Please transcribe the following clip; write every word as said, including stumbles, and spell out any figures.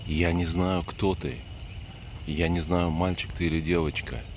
Я не знаю, кто ты. Я не знаю, мальчик ты или девочка.